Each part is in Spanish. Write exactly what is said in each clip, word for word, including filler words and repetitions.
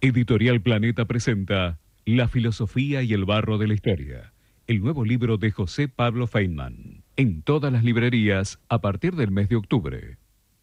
Editorial Planeta presenta La filosofía y el barro de la historia, el nuevo libro de José Pablo Feynman, en todas las librerías a partir del mes de octubre.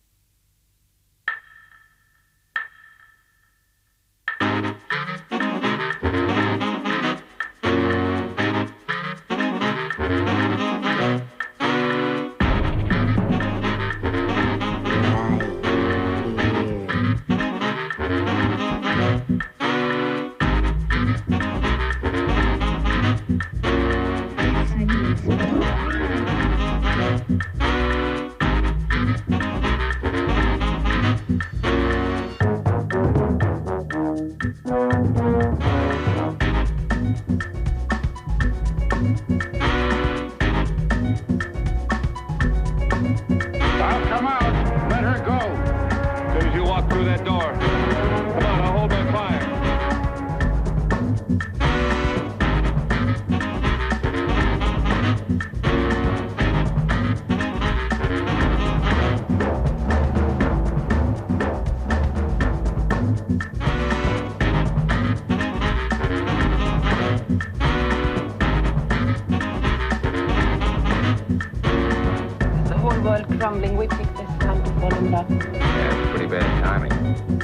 Crumbling, we picked this time to fall in love. Yeah, it's pretty bad timing.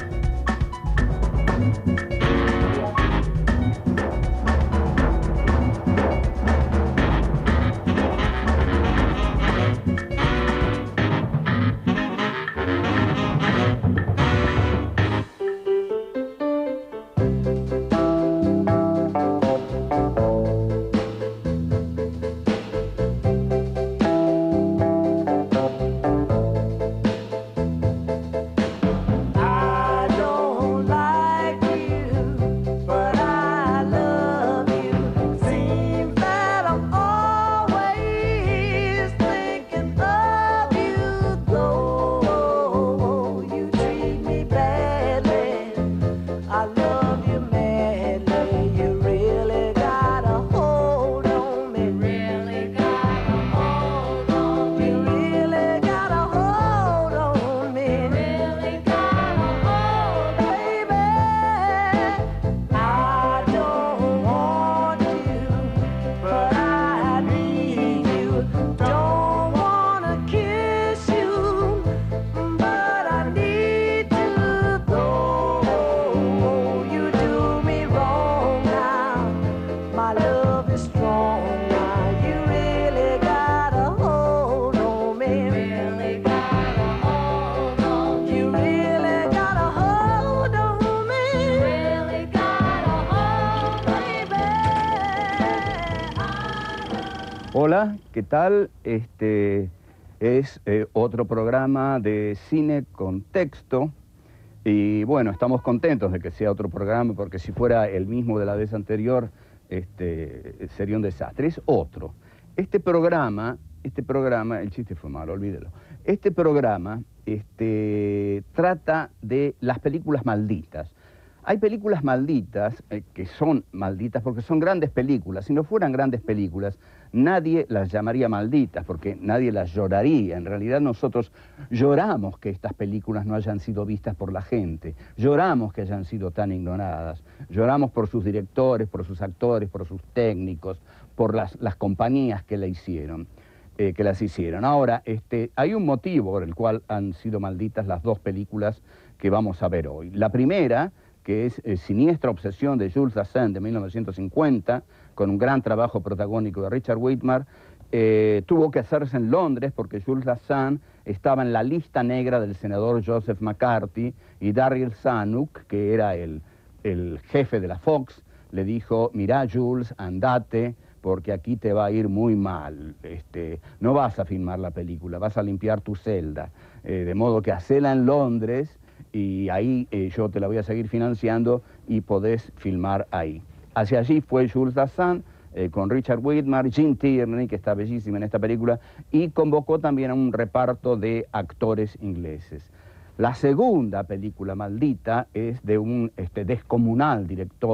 Hola, ¿qué tal? Este es eh, otro programa de Cine con Texto y bueno, estamos contentos de que sea otro programa porque si fuera el mismo de la vez anterior este, sería un desastre. Es otro. Este programa, este programa, el chiste fue malo, olvídelo. Este programa este, trata de las películas malditas. Hay películas malditas eh, que son malditas porque son grandes películas. Si no fueran grandes películas, nadie las llamaría malditas porque nadie las lloraría. En realidad nosotros lloramos que estas películas no hayan sido vistas por la gente. Lloramos que hayan sido tan ignoradas. Lloramos por sus directores, por sus actores, por sus técnicos, por las, las compañías que la hicieron. Eh, que las hicieron. Ahora, este, hay un motivo por el cual han sido malditas las dos películas que vamos a ver hoy. La primera, que es eh, Siniestra Obsesión de Jules Dassin de mil novecientos cincuenta, con un gran trabajo protagónico de Richard Widmark, eh, tuvo que hacerse en Londres porque Jules Dassin estaba en la lista negra del senador Joseph McCarthy y Darryl Zanuck, que era el, el jefe de la Fox, le dijo, mirá Jules, andate, porque aquí te va a ir muy mal. Este, no vas a filmar la película, vas a limpiar tu celda. Eh, de modo que hacela en Londres y ahí eh, yo te la voy a seguir financiando y podés filmar ahí. Hacia allí fue Jules Dassin eh, con Richard Widmark, Gene Tierney, que está bellísima en esta película, y convocó también a un reparto de actores ingleses. La segunda película maldita es de un este, descomunal director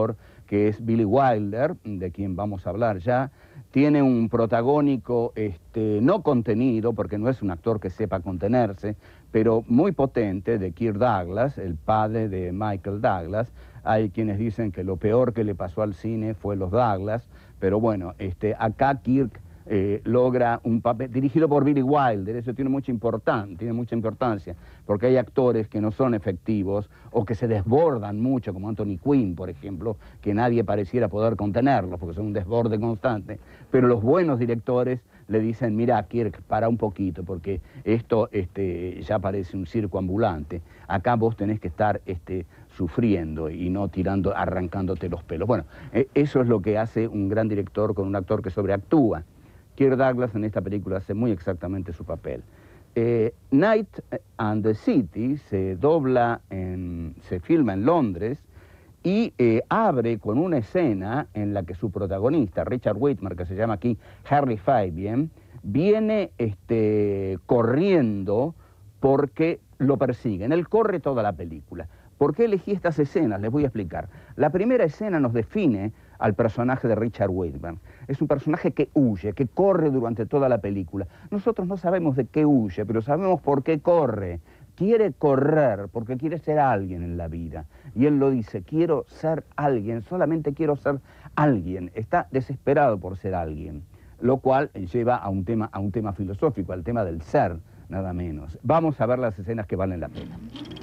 que es Billy Wilder, de quien vamos a hablar ya. Tiene un protagónico este, no contenido, porque no es un actor que sepa contenerse, pero muy potente, de Kirk Douglas, el padre de Michael Douglas. Hay quienes dicen que lo peor que le pasó al cine fue los Douglas, pero bueno, este, acá Kirk eh, logra un papel dirigido por Billy Wilder. Eso tiene mucha importancia, tiene mucha importancia, porque hay actores que no son efectivos o que se desbordan mucho, como Anthony Quinn, por ejemplo, que nadie pareciera poder contenerlos, porque son un desborde constante, pero los buenos directores le dicen, mira, Kirk, para un poquito, porque esto este, ya parece un circo ambulante. Acá vos tenés que estar este, sufriendo y no tirando, arrancándote los pelos. Bueno, eh, eso es lo que hace un gran director con un actor que sobreactúa. Kirk Douglas en esta película hace muy exactamente su papel. Eh, Night and the City se dobla, en, se filma en Londres y eh, abre con una escena en la que su protagonista, Richard Widmark, que se llama aquí Harry Fabian, viene este, corriendo porque lo persiguen. Él corre toda la película. ¿Por qué elegí estas escenas? Les voy a explicar. La primera escena nos define al personaje de Richard Widmark. Es un personaje que huye, que corre durante toda la película. Nosotros no sabemos de qué huye, pero sabemos por qué corre. Quiere correr porque quiere ser alguien en la vida. Y él lo dice, quiero ser alguien, solamente quiero ser alguien. Está desesperado por ser alguien, lo cual lleva a un tema, a un tema filosófico, al tema del ser, nada menos. Vamos a ver las escenas que valen la pena.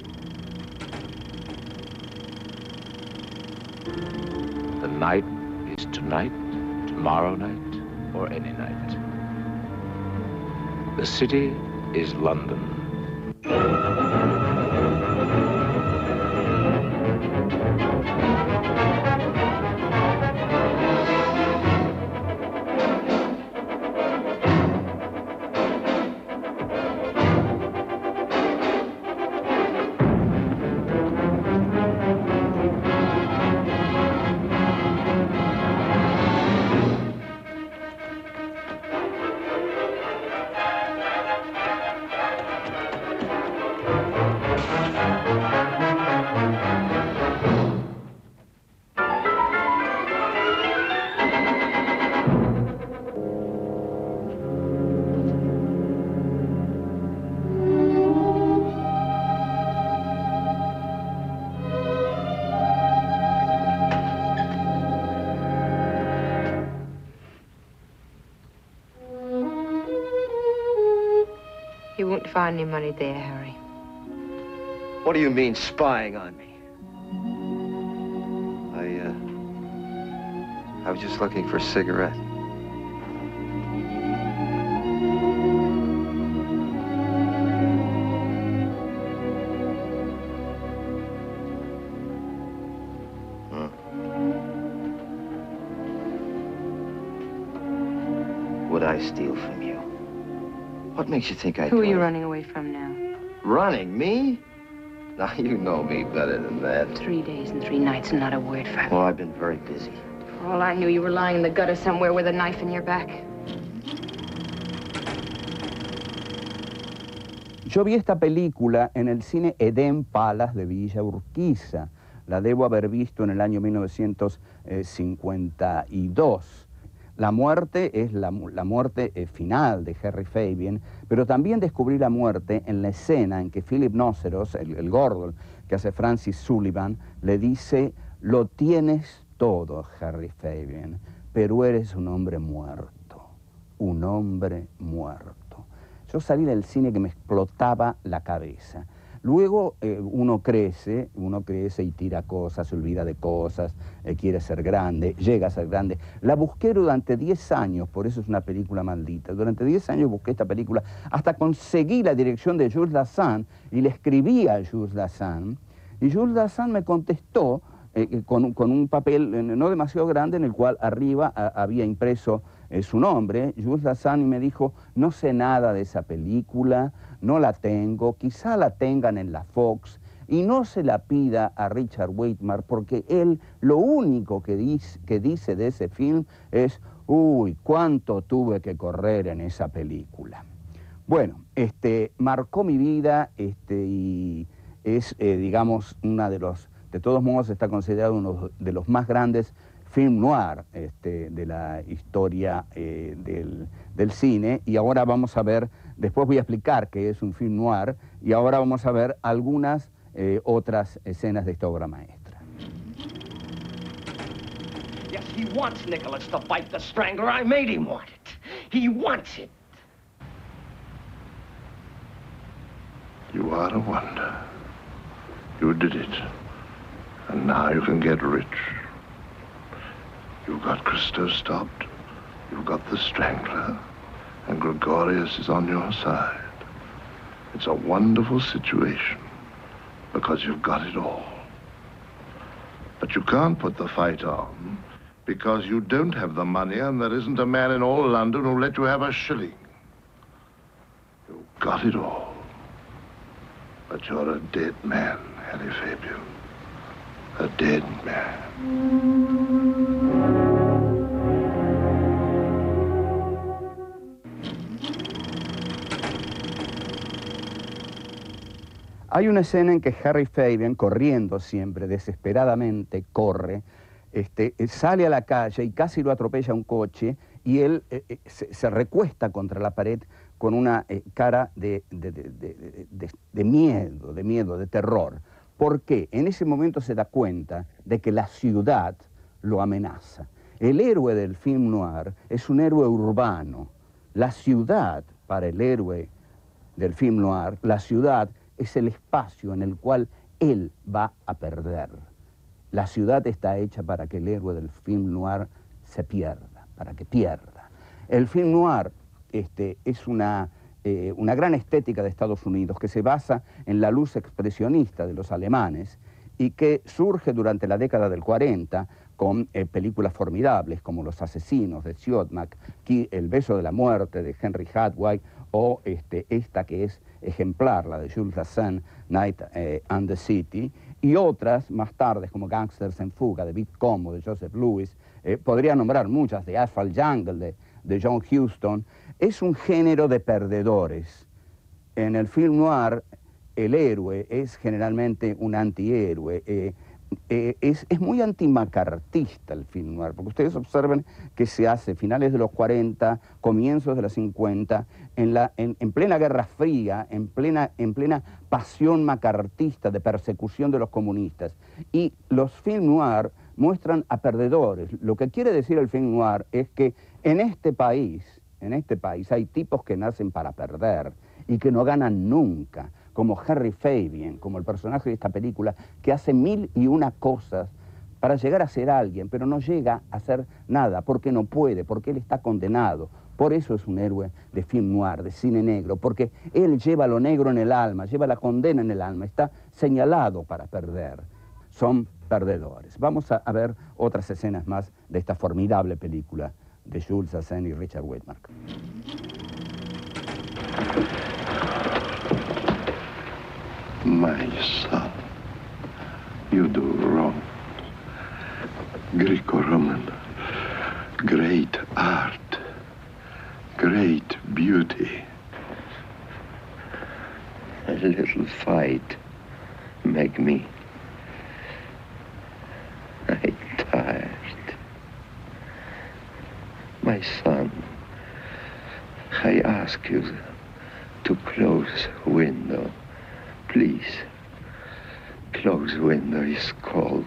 The night is tonight, tomorrow night, or any night. The city is London. You won't find any money there, Harry. What do you mean, spying on me? I, uh... I was just looking for a cigarette. Huh. Would I steal from you? What makes you think I Who are you would? running away from now? Running? Me? Now, you know me better than that. Three days and three nights and not a word from Well, you. I've been very busy. For all I knew, you were lying in the gutter somewhere with a knife in your back. Yo vi esta película en el cine Eden Palace de Villa Urquiza. La debo haber visto en el año mil novecientos cincuenta y dos. La muerte es la, la muerte eh, final de Harry Fabian, pero también descubrí la muerte en la escena en que Philip Nóceros, el, el gordo que hace Francis Sullivan, le dice, lo tienes todo, Harry Fabian, pero eres un hombre muerto, un hombre muerto. Yo salí del cine que me explotaba la cabeza. Luego eh, uno crece, uno crece y tira cosas, se olvida de cosas, eh, quiere ser grande, llega a ser grande. La busqué durante diez años, por eso es una película maldita. Durante diez años busqué esta película, hasta conseguí la dirección de Jules Dassin y le escribí a Jules Dassin. Y Jules Dassin me contestó eh, con, con un papel eh, no demasiado grande en el cual arriba a, había impreso eh, su nombre, Jules Dassin, y me dijo, no sé nada de esa película, no la tengo, quizá la tengan en la Fox, y no se la pida a Richard Widmark, porque él lo único que dice, que dice de ese film es, uy, cuánto tuve que correr en esa película. Bueno, este, marcó mi vida este, y es, eh, digamos, una de los de todos modos está considerado uno de los más grandes film noir este, de la historia eh, del, del cine. Y ahora vamos a ver, después voy a explicar qué es un film noir, y ahora vamos a ver algunas eh, otras escenas de esta obra maestra. Yes, he wants Nicholas to fight the Strangler. I made him want it. He wants it. You are a wonder. You did it. And now you can get rich. You've got Christo stopped. You've got the Strangler. And Gregorius is on your side. It's a wonderful situation because you've got it all. But you can't put the fight on because you don't have the money, and there isn't a man in all London who'll let you have a shilling. You've got it all. But you're a dead man, Harry Fabian. A dead man. Hay una escena en que Harry Fabian, corriendo siempre, desesperadamente, corre, este, sale a la calle y casi lo atropella un coche, y él eh, se, se recuesta contra la pared con una eh, cara de, de, de, de, de, de miedo, de miedo, de terror. ¿Por qué? En ese momento se da cuenta de que la ciudad lo amenaza. El héroe del film noir es un héroe urbano. La ciudad, para el héroe del film noir, la ciudad es el espacio en el cual él va a perder. La ciudad está hecha para que el héroe del film noir se pierda, para que pierda. El film noir este, es una, eh, una gran estética de Estados Unidos que se basa en la luz expresionista de los alemanes y que surge durante la década del cuarenta con eh, películas formidables como Los asesinos de Siodmak, El beso de la muerte de Henry Hathaway, o este, esta que es ejemplar, la de Jules Dassin, Night eh, and the City, y otras más tarde como Gangsters en fuga de Vic Como, de Joseph Lewis. Eh, podría nombrar muchas, de Asphalt Jungle de, de John Huston. Es un género de perdedores. En el film noir el héroe es generalmente un antihéroe. Eh, eh, es, es muy antimacartista el film noir, porque ustedes observen que se hace finales de los cuarenta, comienzos de los cincuenta, en, la, en, en plena Guerra Fría, en plena, en plena pasión macartista de persecución de los comunistas. Y los film noir muestran a perdedores. Lo que quiere decir el film noir es que en este país, en este país hay tipos que nacen para perder y que no ganan nunca, como Harry Fabian, como el personaje de esta película, que hace mil y una cosas para llegar a ser alguien, pero no llega a hacer nada, porque no puede, porque él está condenado. Por eso es un héroe de film noir, de cine negro, porque él lleva lo negro en el alma, lleva la condena en el alma, está señalado para perder. Son perdedores. Vamos a, a ver otras escenas más de esta formidable película de Jules Dassin y Richard Widmark. My son, you do wrong. Greco-Roman, great art, great beauty. A little fight make me. I'm tired. My son, I ask you to close window. Please, close window is cold.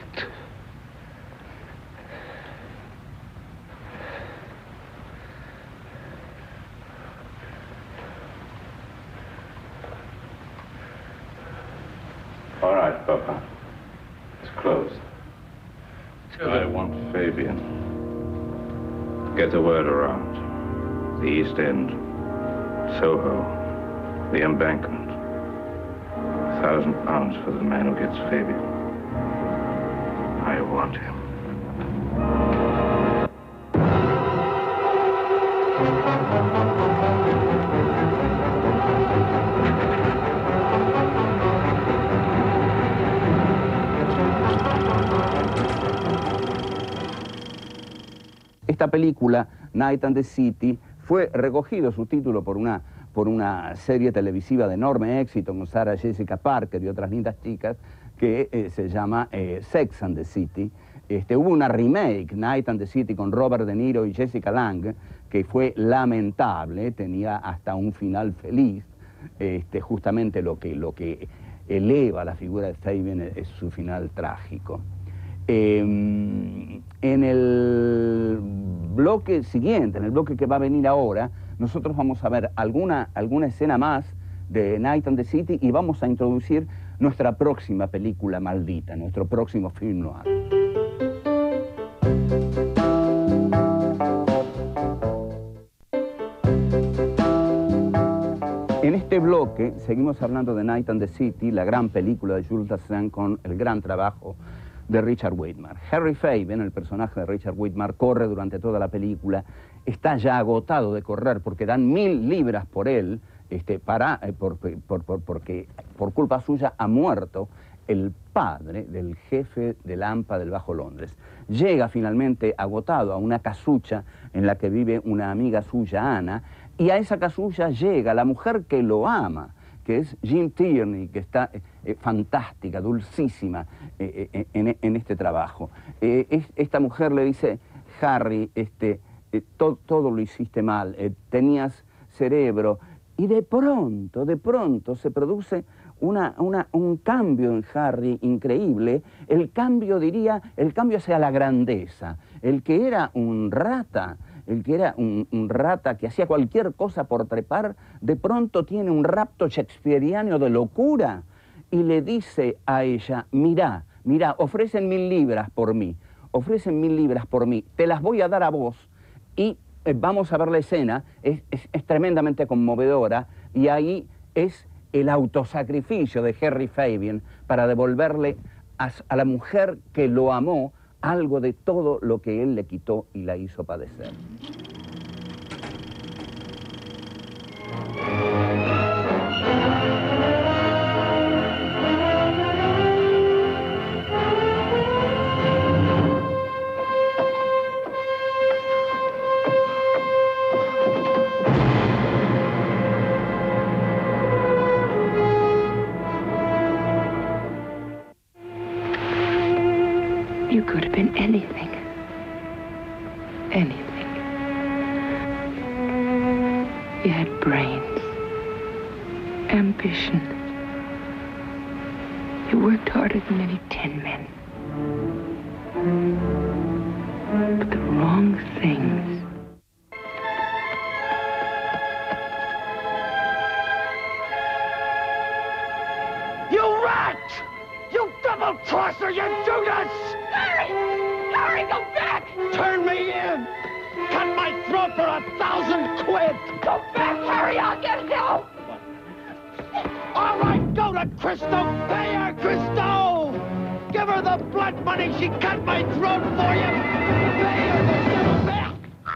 All right, Papa. It's closed. I want Fabian. Get the word around. The East End, Soho, the Embankment. A thousand pounds for the man who gets Fabian. I want him. Esta película, Night and the City, fue recogido su título por una, por una serie televisiva de enorme éxito con Sarah Jessica Parker y otras lindas chicas, que que eh, se llama eh, Sex and the City. Este, hubo una remake, Night and the City, con Robert De Niro y Jessica Lange, que fue lamentable, tenía hasta un final feliz. Este, justamente lo que, lo que eleva la figura de Fabian es, es su final trágico. Eh, en el bloque siguiente, en el bloque que va a venir ahora, nosotros vamos a ver alguna, alguna escena más de Night and the City y vamos a introducir nuestra próxima película maldita, nuestro próximo film noir. En este bloque seguimos hablando de Night and the City, la gran película de Jules Dassin con el gran trabajo de Richard Widmark. Harry Fabian, el personaje de Richard Widmark, corre durante toda la película, está ya agotado de correr porque dan mil libras por él, este, para, eh, por, por, por, porque por culpa suya ha muerto el padre del jefe del A M P A del Bajo Londres. Llega finalmente agotado a una casucha en la que vive una amiga suya, Ana, y a esa casulla llega la mujer que lo ama, que es Jean Tierney, que está eh, fantástica, dulcísima eh, eh, en, en este trabajo. Eh, es, esta mujer le dice, Harry, este, eh, to, todo lo hiciste mal, eh, tenías cerebro, y de pronto, de pronto se produce una, una, un cambio en Harry increíble. El cambio, diría, el cambio hacia la grandeza. El que era un rata, el que era un, un rata que hacía cualquier cosa por trepar, de pronto tiene un rapto shakespeariano de locura y le dice a ella, mirá, mirá, ofrecen mil libras por mí, ofrecen mil libras por mí, te las voy a dar a vos y eh, vamos a ver la escena, es, es, es tremendamente conmovedora y ahí es el autosacrificio de Harry Fabian para devolverle a, a la mujer que lo amó algo de todo lo que él le quitó y la hizo padecer. You could have been anything. Anything. You had brains, ambition. You worked harder than any ten men. But the wrong things. You rat! You double-crosser, you Judas! Larry! Larry, go back! Turn me in! Cut my throat for a thousand quid! Go back, Harry! I'll get help! All right, go to Christo! Pay her, Christo! Give her the blood money she cut my throat for you! Pay her the little back!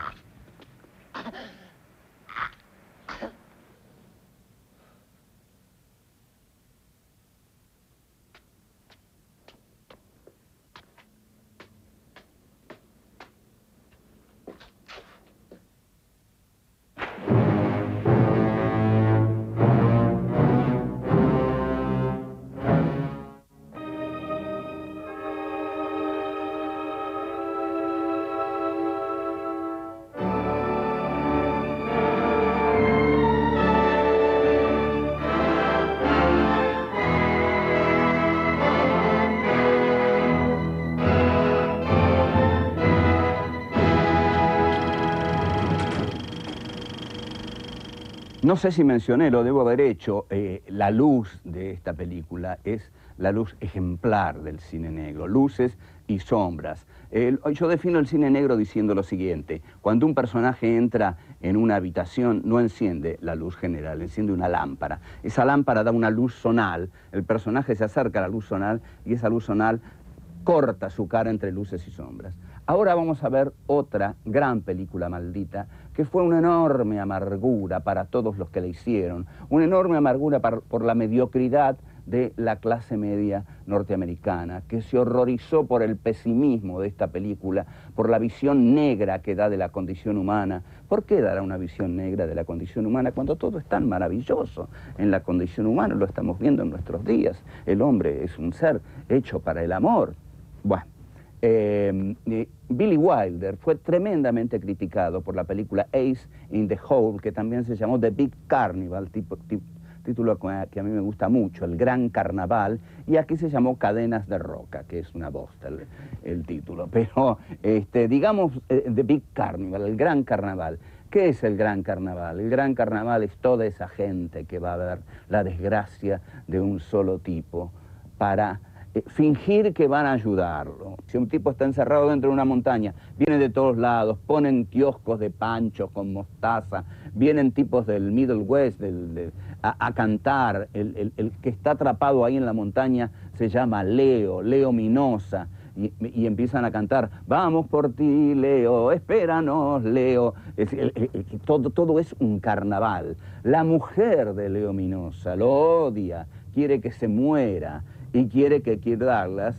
No sé si mencioné, lo debo haber hecho, eh, la luz de esta película es la luz ejemplar del cine negro, luces y sombras. Eh, yo defino el cine negro diciendo lo siguiente: cuando un personaje entra en una habitación no enciende la luz general, enciende una lámpara. Esa lámpara da una luz zonal, el personaje se acerca a la luz zonal y esa luz zonal corta su cara entre luces y sombras. Ahora vamos a ver otra gran película maldita que fue una enorme amargura para todos los que la hicieron, una enorme amargura par, por la mediocridad de la clase media norteamericana, que se horrorizó por el pesimismo de esta película, por la visión negra que da de la condición humana. ¿Por qué dará una visión negra de la condición humana cuando todo es tan maravilloso en la condición humana? Lo estamos viendo en nuestros días. El hombre es un ser hecho para el amor. Bueno, eh, eh, Billy Wilder fue tremendamente criticado por la película Ace in the Hole, que también se llamó The Big Carnival, tipo, tipo título que a mí me gusta mucho, El Gran Carnaval, y aquí se llamó Cadenas de Roca, que es una bosta el, el título, pero este, digamos eh, The Big Carnival, el Gran Carnaval. ¿Qué es el Gran Carnaval? El Gran Carnaval es toda esa gente que va a ver la desgracia de un solo tipo para eh, fingir que van a ayudarlo. Si un tipo está encerrado dentro de una montaña, vienen de todos lados, ponen kioscos de panchos con mostaza, vienen tipos del Middle West del, del, a, a cantar. El, el, el que está atrapado ahí en la montaña se llama Leo, Leo Minosa, y, y empiezan a cantar, vamos por ti, Leo, espéranos, Leo. Es, el, el, el, todo, todo es un carnaval. La mujer de Leo Minosa lo odia, quiere que se muera y quiere que Kirk Douglas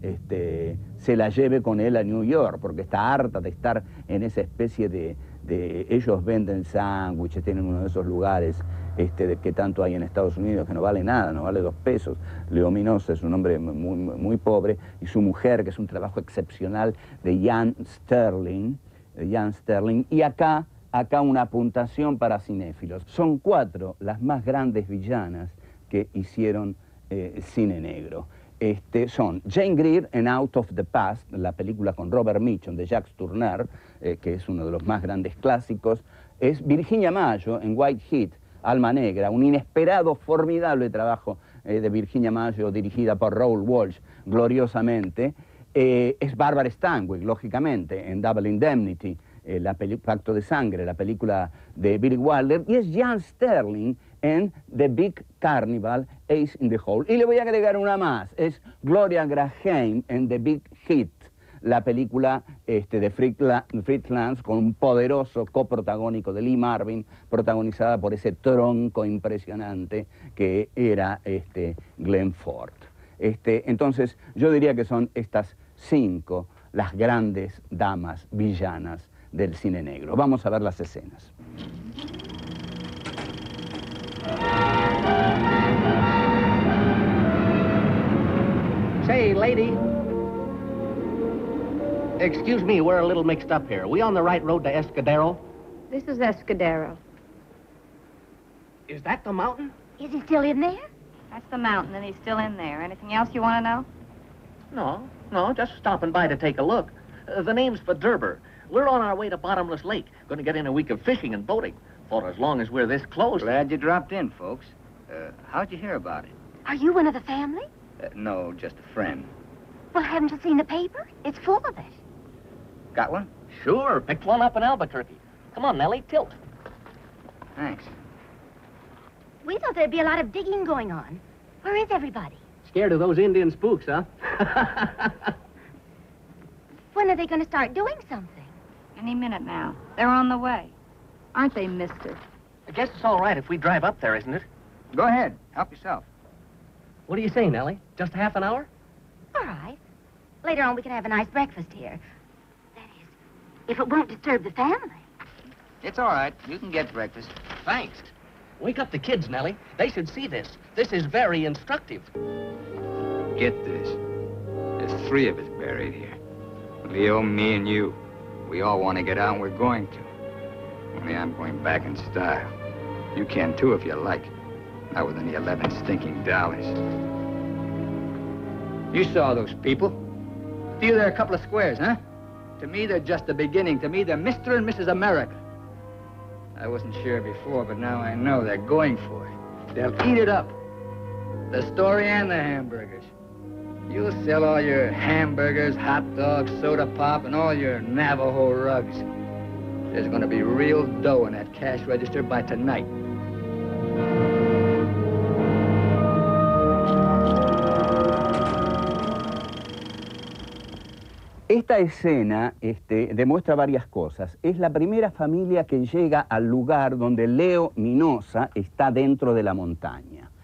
este, se la lleve con él a New York, porque está harta de estar en esa especie de... de ellos venden sándwiches, tienen uno de esos lugares este, de, que tanto hay en Estados Unidos, que no vale nada, no vale dos pesos. Leo Minosa es un hombre muy, muy pobre, y su mujer, que es un trabajo excepcional de Jan Sterling, de Jan Sterling, y acá, acá una apuntación para cinéfilos. Son cuatro las más grandes villanas que hicieron eh, cine negro. Este, son Jane Greer en Out of the Past, la película con Robert Mitchum de Jacques Tourneur, eh, que es uno de los más grandes clásicos. Es Virginia Mayo en White Heat, Alma Negra, un inesperado, formidable trabajo eh, de Virginia Mayo, dirigida por Raoul Walsh, gloriosamente. Eh, es Barbara Stanwyck, lógicamente, en Double Indemnity, eh, la Pacto de Sangre, la película de Billy Wilder, y es Jan Sterling en The Big Carnival, Ace in the Hole. Y le voy a agregar una más, es Gloria Grahame en The Big Hit, la película este, de Fritz Lang, con un poderoso coprotagónico de Lee Marvin, protagonizada por ese tronco impresionante que era este, Glenn Ford. Este, entonces, yo diría que son estas cinco las grandes damas villanas del cine negro. Vamos a ver las escenas. Say, lady. Excuse me, we're a little mixed up here. Are we on the right road to Escudero? This is Escudero. Is that the mountain? Is he still in there? That's the mountain, and he's still in there. Anything else you want to know? No, no, just stopping by to take a look. Uh, the name's Verdurber. We're on our way to Bottomless Lake. Going to get in a week of fishing and boating. For as long as we're this close... Glad you dropped in, folks. Uh, how'd you hear about it? Are you one of the family? Uh, no, just a friend. Well, haven't you seen the paper? It's full of it. Got one? Sure, picked one up in Albuquerque. Come on, Nellie, tilt. Thanks. We thought there'd be a lot of digging going on. Where is everybody? Scared of those Indian spooks, huh? When are they going to start doing something? Any minute now. They're on the way. Aren't they, mister? I guess it's all right if we drive up there, isn't it? Go ahead. Help yourself. What do you say, Nellie? Just a half an hour? All right. Later on, we can have a nice breakfast here. That is, if it won't disturb the family. It's all right. You can get breakfast. Thanks. Wake up the kids, Nellie. They should see this. This is very instructive. Get this. There's three of us buried here. Leo, me, and you. We all want to get out, and we're going to. Only I'm going back in style. You can, too, if you like. Not with any eleven stinking dollars. You saw those people. To you, they're a couple of squares, huh? To me, they're just the beginning. To me, they're Mister and Missus America. I wasn't sure before, but now I know they're going for it. They'll eat it up. The story and the hamburgers. You'll sell all your hamburgers, hot dogs, soda pop, and all your Navajo rugs. There's going to be real dough in that cash register by tonight. Esta escena este, demuestra varias cosas. Es la primera familia que llega al lugar donde Leo Minosa está dentro de la montaña.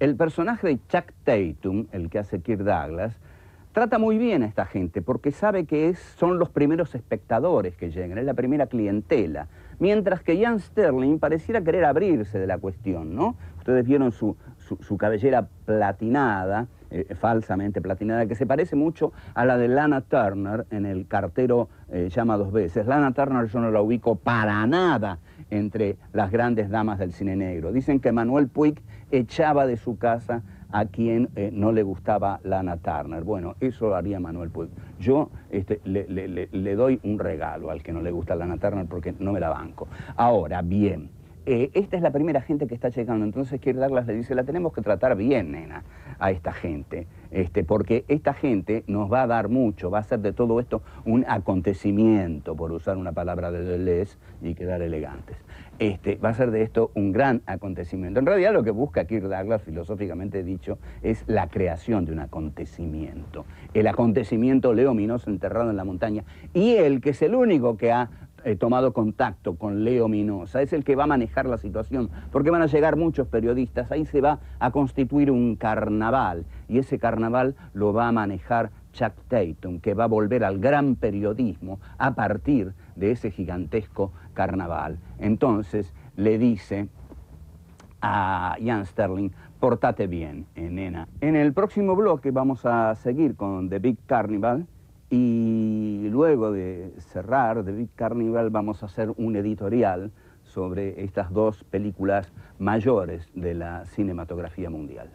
el personaje de Chuck Tatum, el que hace Kirk Douglas, trata muy bien a esta gente porque sabe que es, son los primeros espectadores que llegan, es la primera clientela. Mientras que Ian Sterling pareciera querer abrirse de la cuestión, ¿no? Ustedes vieron su, su, su cabellera platinada, eh, falsamente platinada, que se parece mucho a la de Lana Turner en El cartero eh, llama dos veces. Lana Turner yo no la ubico para nada entre las grandes damas del cine negro. Dicen que Manuel Puig echaba de su casa a quien eh, no le gustaba Lana Turner. Bueno, eso lo haría Manuel Puig. Yo este, le, le, le, le doy un regalo al que no le gusta Lana Turner porque no me la banco. Ahora, bien, eh, esta es la primera gente que está llegando. Entonces Kirk Douglas le dice, la tenemos que tratar bien, nena, a esta gente. Este, porque esta gente nos va a dar mucho, va a hacer de todo esto un acontecimiento, por usar una palabra de Deleuze y quedar elegantes. Este, va a ser de esto un gran acontecimiento. En realidad lo que busca Kirk Douglas, filosóficamente dicho, es la creación de un acontecimiento. El acontecimiento leominoso enterrado en la montaña. Y él, que es el único que ha eh, tomado contacto con Leo Minosa, es el que va a manejar la situación, porque van a llegar muchos periodistas, ahí se va a constituir un carnaval, y ese carnaval lo va a manejar Chuck Tatum, que va a volver al gran periodismo a partir de ese gigantesco carnaval. Entonces le dice a Ian Sterling, portate bien, eh, nena. En el próximo bloque vamos a seguir con The Big Carnival y luego de cerrar The Big Carnival vamos a hacer un editorial sobre estas dos películas mayores de la cinematografía mundial.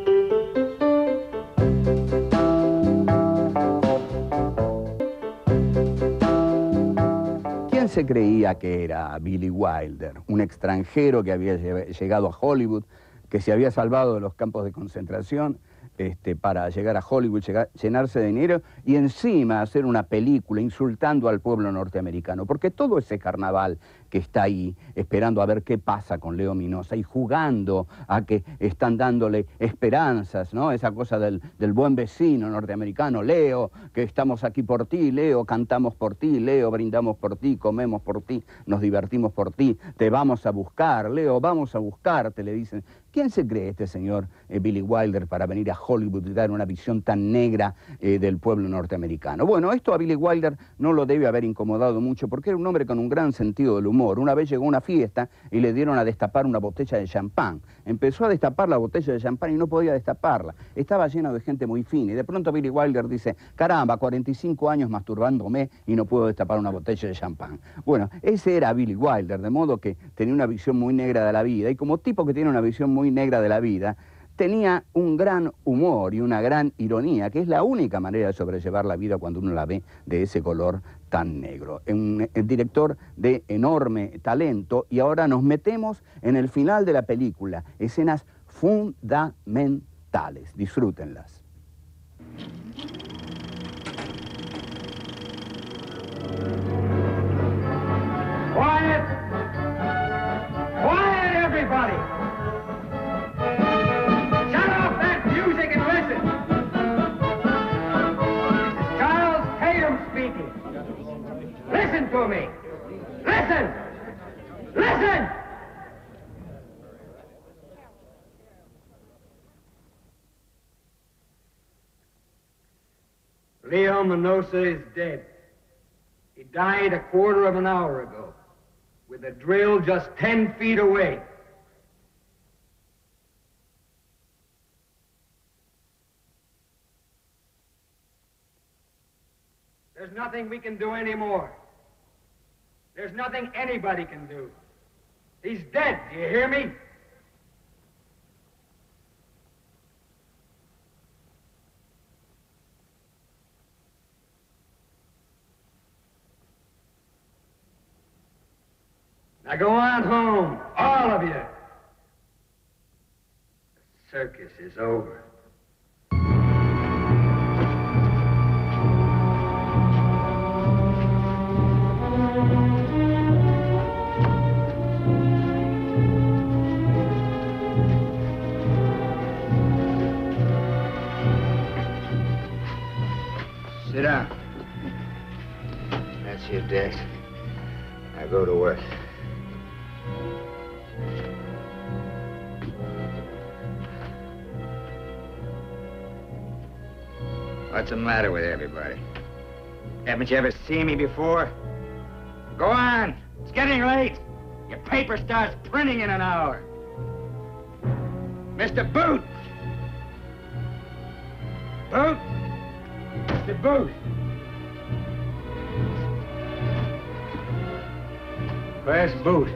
¿Quién se creía que era Billy Wilder? Un extranjero que había llegado a Hollywood, que se había salvado de los campos de concentración este, para llegar a Hollywood, llegar, llenarse de dinero y encima hacer una película insultando al pueblo norteamericano. Porque todo ese carnaval que está ahí esperando a ver qué pasa con Leo Minosa y jugando a que están dándole esperanzas, ¿no? Esa cosa del, del buen vecino norteamericano, Leo, que estamos aquí por ti, Leo, cantamos por ti, Leo, brindamos por ti, comemos por ti, nos divertimos por ti, te vamos a buscar, Leo, vamos a buscarte, le dicen. ¿Quién se cree este señor eh, Billy Wilder para venir a Hollywood y dar una visión tan negra eh, del pueblo norteamericano? Bueno, esto a Billy Wilder no lo debe haber incomodado mucho porque era un hombre con un gran sentido del humor. Una vez llegó a una fiesta y le dieron a destapar una botella de champán. Empezó a destapar la botella de champán y no podía destaparla. Estaba llena de gente muy fina y de pronto Billy Wilder dice, caramba, cuarenta y cinco años masturbándome y no puedo destapar una botella de champán. Bueno, ese era Billy Wilder, de modo que tenía una visión muy negra de la vida y como tipo que tiene una visión muy negra de la vida, tenía un gran humor y una gran ironía, que es la única manera de sobrellevar la vida cuando uno la ve de ese color tan negro. Un, un director de enorme talento y ahora nos metemos en el final de la película, escenas fundamentales. Disfrútenlas. Quiet! Quiet, everybody! Shut off that music and listen! This is Charles Tatum speaking. Listen to me! Listen! Listen! Leo Minosa is dead. He died a quarter of an hour ago, with a drill just ten feet away. There's nothing we can do anymore. There's nothing anybody can do. He's dead, do you hear me? Now go on home, all of you. The circus is over. Sit down. That's your desk. Now go to work. What's the matter with everybody? Haven't you ever seen me before? Go on. It's getting late. Your paper starts printing in an hour. Mister Booth! Booth! Mister Booth! Where's Booth?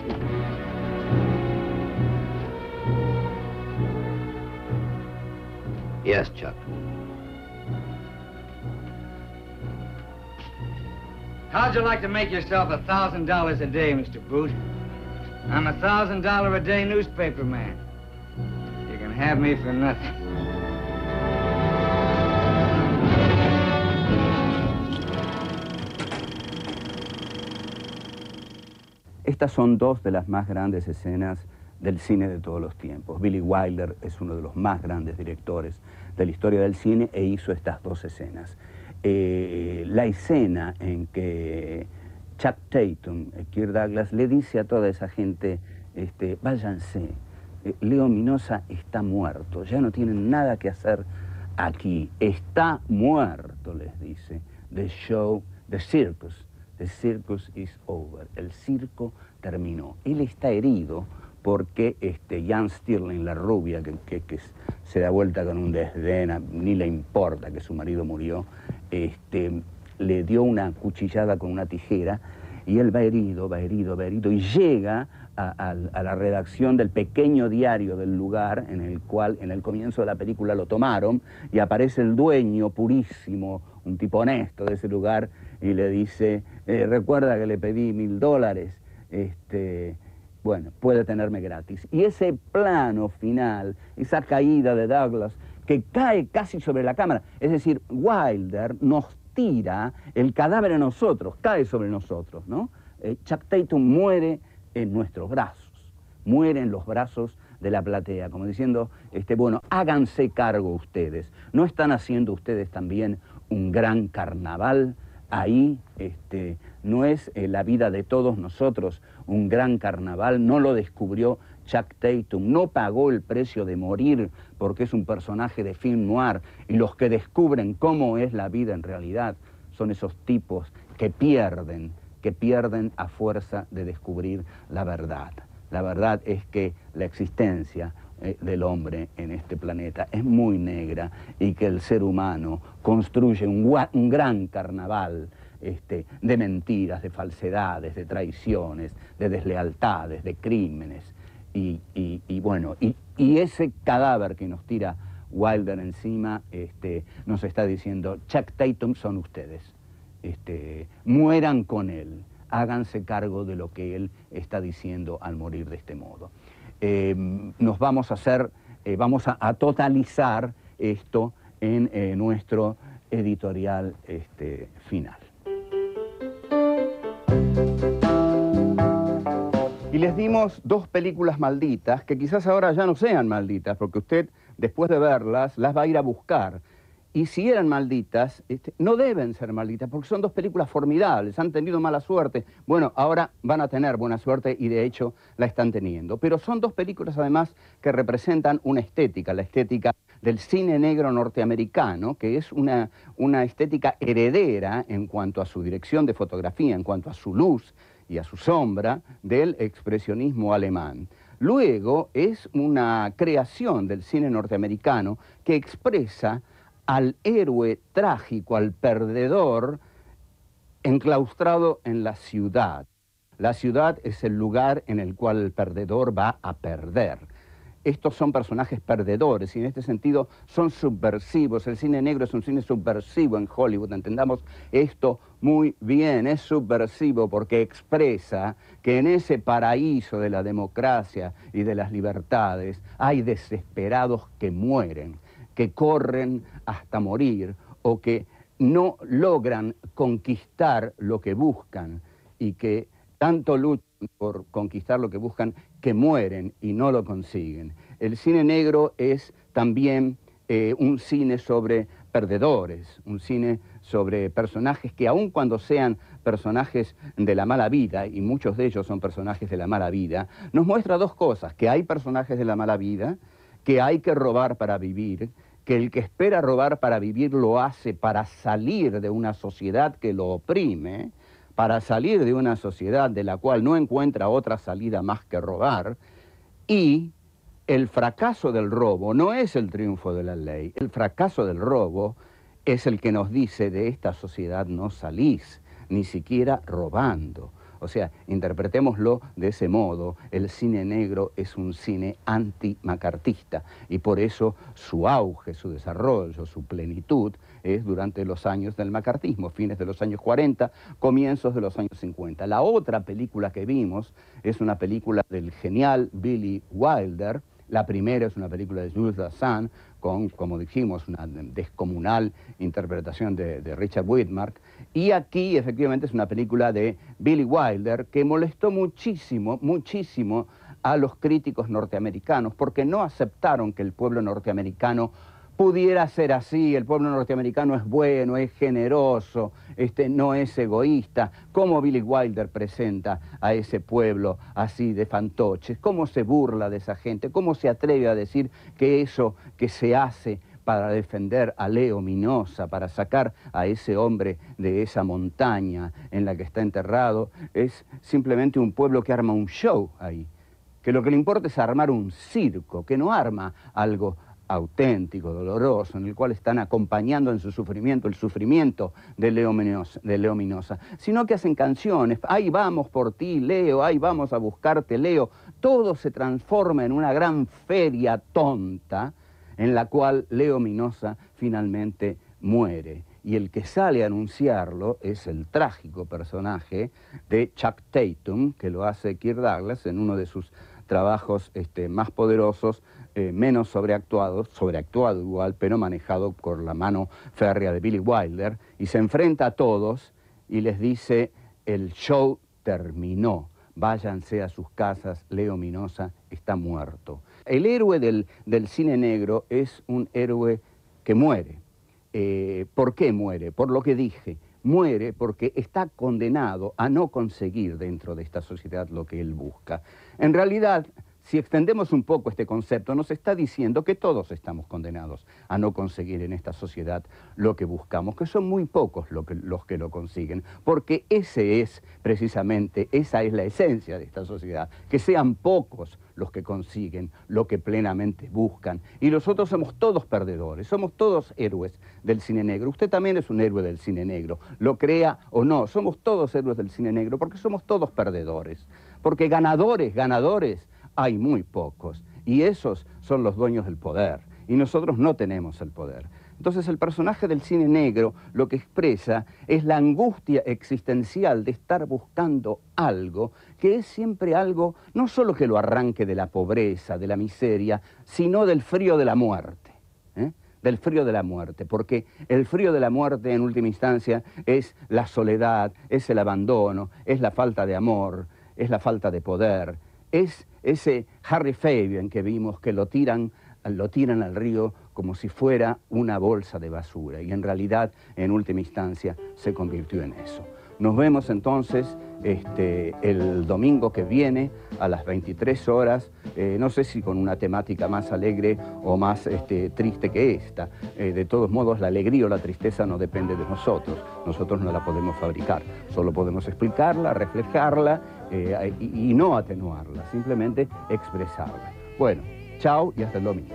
Yes, Chuck. How'd you like to make yourself a thousand dollars a day, Mister Booth? I'm a thousand dollar a day newspaper man. You can have me for nothing. Estas son dos de las más grandes escenas del cine de todos los tiempos. Billy Wilder es uno de los más grandes directores de la historia del cine e hizo estas dos escenas. Eh, la escena en que Chuck Tatum, eh, Kirk Douglas, le dice a toda esa gente, este, váyanse, eh, Leo Minosa está muerto, ya no tienen nada que hacer aquí, está muerto, les dice. The show, the circus, the circus is over, el circo terminó. Él está herido porque este, Jan Stirling, la rubia, que, que, que se da vuelta con un desdén, ni le importa que su marido murió, este, le dio una cuchillada con una tijera y él va herido, va herido, va herido y llega a, a, a la redacción del pequeño diario del lugar en el cual en el comienzo de la película lo tomaron y aparece el dueño purísimo, un tipo honesto de ese lugar y le dice, eh, recuerda que le pedí mil dólares, este... bueno, puede tenerme gratis. Y ese plano final, esa caída de Douglas, que cae casi sobre la cámara, es decir, Wilder nos tira el cadáver a nosotros, cae sobre nosotros, ¿no? Eh, Chuck Tatum muere en nuestros brazos, muere en los brazos de la platea, como diciendo, este, bueno, háganse cargo ustedes, ¿no están haciendo ustedes también un gran carnaval? Ahí este, no es eh, la vida de todos nosotros un gran carnaval, no lo descubrió Chuck Tatum, no pagó el precio de morir porque es un personaje de film noir y los que descubren cómo es la vida en realidad son esos tipos que pierden, que pierden a fuerza de descubrir la verdad. La verdad es que la existencia eh, del hombre en este planeta es muy negra y que el ser humano construye un, un gran carnaval este, de mentiras, de falsedades, de traiciones, de deslealtades, de crímenes. Y, y, y bueno, y, y ese cadáver que nos tira Wilder encima este, nos está diciendo, Chuck Tatum son ustedes, este, mueran con él. Háganse cargo de lo que él está diciendo al morir de este modo. Eh, nos vamos a hacer, eh, vamos a, a totalizar esto en eh, nuestro editorial este, final. Y les dimos dos películas malditas, que quizás ahora ya no sean malditas, porque usted, después de verlas, las va a ir a buscar. Y si eran malditas, este, no deben ser malditas, porque son dos películas formidables, han tenido mala suerte. Bueno, ahora van a tener buena suerte y de hecho la están teniendo. Pero son dos películas además que representan una estética, la estética del cine negro norteamericano, que es una, una estética heredera en cuanto a su dirección de fotografía, en cuanto a su luz y a su sombra del expresionismo alemán. Luego es una creación del cine norteamericano que expresa al héroe trágico, al perdedor, enclaustrado en la ciudad. La ciudad es el lugar en el cual el perdedor va a perder. Estos son personajes perdedores y en este sentido son subversivos. El cine negro es un cine subversivo en Hollywood, entendamos esto muy bien. Es subversivo porque expresa que en ese paraíso de la democracia y de las libertades hay desesperados que mueren, que corren hasta morir o que no logran conquistar lo que buscan y que tanto luchan por conquistar lo que buscan que mueren y no lo consiguen. El cine negro es también eh, un cine sobre perdedores, un cine sobre personajes que aun cuando sean personajes de la mala vida, y muchos de ellos son personajes de la mala vida, nos muestra dos cosas, que hay personajes de la mala vida, que hay que robar para vivir, que el que espera robar para vivir lo hace para salir de una sociedad que lo oprime, para salir de una sociedad de la cual no encuentra otra salida más que robar, y el fracaso del robo no es el triunfo de la ley, el fracaso del robo es el que nos dice de esta sociedad no salís, ni siquiera robando. O sea, interpretémoslo de ese modo, el cine negro es un cine antimacartista y por eso su auge, su desarrollo, su plenitud es durante los años del macartismo, fines de los años cuarenta, comienzos de los años cincuenta. La otra película que vimos es una película del genial Billy Wilder. La primera es una película de Jules Dassin con, como dijimos, una descomunal interpretación de, de Richard Widmark. Y aquí, efectivamente, es una película de Billy Wilder que molestó muchísimo, muchísimo a los críticos norteamericanos porque no aceptaron que el pueblo norteamericano pudiera ser así. El pueblo norteamericano es bueno, es generoso, este, no es egoísta. ¿Cómo Billy Wilder presenta a ese pueblo así de fantoches? ¿Cómo se burla de esa gente? ¿Cómo se atreve a decir que eso que se hace para defender a Leo Minosa, para sacar a ese hombre de esa montaña en la que está enterrado, es simplemente un pueblo que arma un show ahí? Que lo que le importa es armar un circo, que no arma algo auténtico, doloroso, en el cual están acompañando en su sufrimiento el sufrimiento de Leo Minosa, de Leo Minosa, sino que hacen canciones, ahí vamos por ti, Leo, ahí vamos a buscarte, Leo. Todo se transforma en una gran feria tonta en la cual Leo Minosa finalmente muere. Y el que sale a anunciarlo es el trágico personaje de Chuck Tatum, que lo hace Kirk Douglas en uno de sus trabajos este, más poderosos, eh, menos sobreactuados, sobreactuado igual, pero manejado por la mano férrea de Billy Wilder, y se enfrenta a todos y les dice, el show terminó, váyanse a sus casas, Leo Minosa está muerto. El héroe del, del cine negro es un héroe que muere. Eh, ¿Por qué muere? Por lo que dije. Muere porque está condenado a no conseguir dentro de esta sociedad lo que él busca. En realidad, si extendemos un poco este concepto, nos está diciendo que todos estamos condenados a no conseguir en esta sociedad lo que buscamos, que son muy pocos lo que, los que lo consiguen, porque ese es precisamente, esa es la esencia de esta sociedad, que sean pocos los que consiguen lo que plenamente buscan, y nosotros somos todos perdedores, somos todos héroes del cine negro. Usted también es un héroe del cine negro, lo crea o no, somos todos héroes del cine negro porque somos todos perdedores, porque ganadores, ganadores, hay muy pocos, y esos son los dueños del poder, y nosotros no tenemos el poder. Entonces el personaje del cine negro lo que expresa es la angustia existencial de estar buscando algo, que es siempre algo, no solo que lo arranque de la pobreza, de la miseria, sino del frío de la muerte, ¿eh? del frío de la muerte, porque el frío de la muerte en última instancia es la soledad, es el abandono, es la falta de amor, es la falta de poder, es ese Harry Fabian que vimos que lo tiran, lo tiran al río como si fuera una bolsa de basura, y en realidad, en última instancia, se convirtió en eso. Nos vemos entonces este, el domingo que viene a las veintitrés horas, eh, no sé si con una temática más alegre o más este, triste que esta. Eh, de todos modos, la alegría o la tristeza no depende de nosotros, nosotros no la podemos fabricar, solo podemos explicarla, reflejarla eh, y, y no atenuarla, simplemente expresarla. Bueno, chao y hasta el domingo.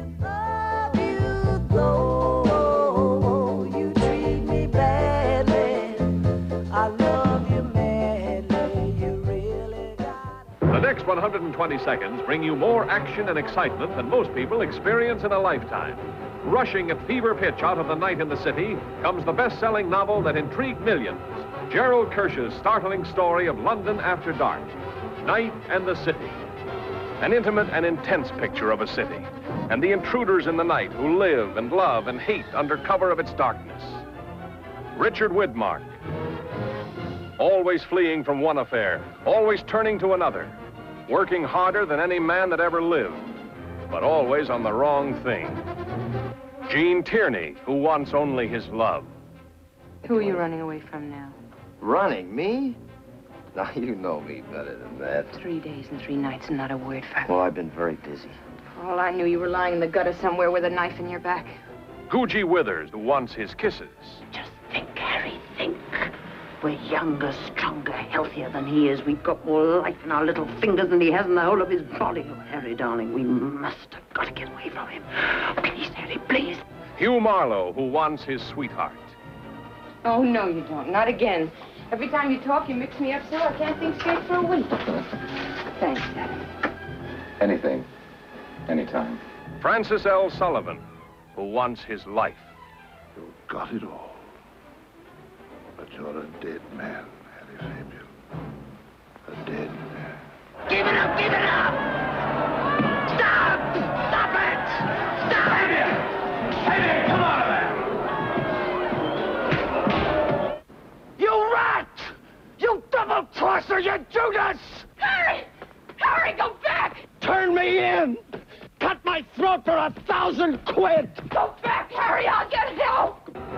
The next one hundred twenty seconds bring you more action and excitement than most people experience in a lifetime. Rushing at fever pitch out of the night in the city comes the best-selling novel that intrigued millions, Gerald Kirsch's startling story of London after dark, Night and the City. An intimate and intense picture of a city, and the intruders in the night who live and love and hate under cover of its darkness. Richard Widmark, always fleeing from one affair, always turning to another, working harder than any man that ever lived, but always on the wrong thing. Gene Tierney, who wants only his love. Who are you running away from now? Running? Me? Now, you know me better than that. Three days and three nights and not a word from you. Well, I've been very busy. For all I knew, you were lying in the gutter somewhere with a knife in your back. Googie Withers, who wants his kisses. Just think, Harry, think. We're younger, stronger, healthier than he is. We've got more life in our little fingers than he has in the whole of his body. Oh, Harry, darling, we must have got to get away from him. Please, Harry, please. Hugh Marlowe, who wants his sweetheart. Oh, no, you don't. Not again. Every time you talk, you mix me up so I can't think straight for a week. Thanks, Harry. Anything. Anytime. Francis L. Sullivan, who wants his life. You've got it all. But you're a dead man, Harry Fabian. A dead man. Give it up! Give it up! Stop! Stop it! Stop it! Fabian, come out of there! You rat! You double-crosser, you Judas! Harry! Harry, go back! Turn me in! Cut my throat for a thousand quid! Go back, Harry! I'll get help!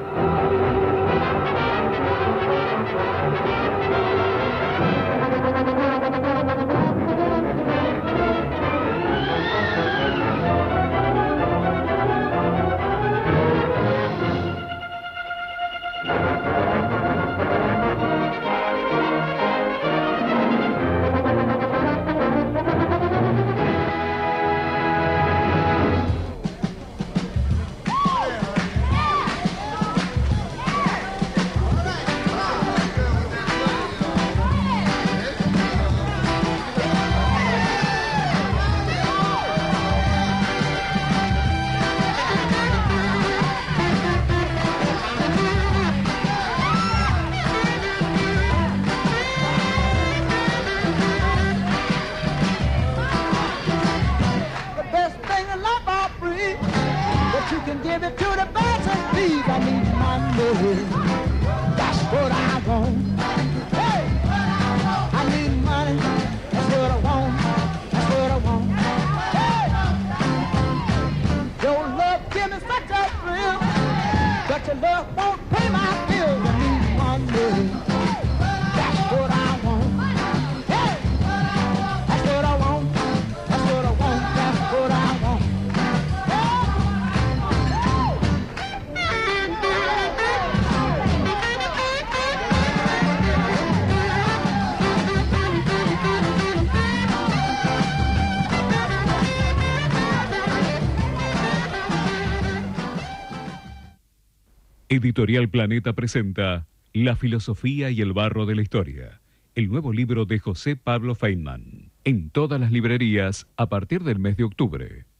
Editorial Planeta presenta La filosofía y el barro de la historia, el nuevo libro de José Pablo Feynman, en todas las librerías a partir del mes de octubre.